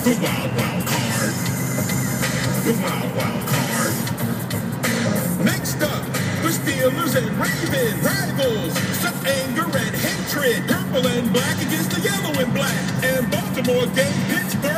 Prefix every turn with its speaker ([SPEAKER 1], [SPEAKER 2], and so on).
[SPEAKER 1] The wild, wild card. The wild, wild card. Next up, the Steelers and Ravens. Rivals, some anger and hatred. Purple and black against the yellow and black. And Baltimore gave Pittsburgh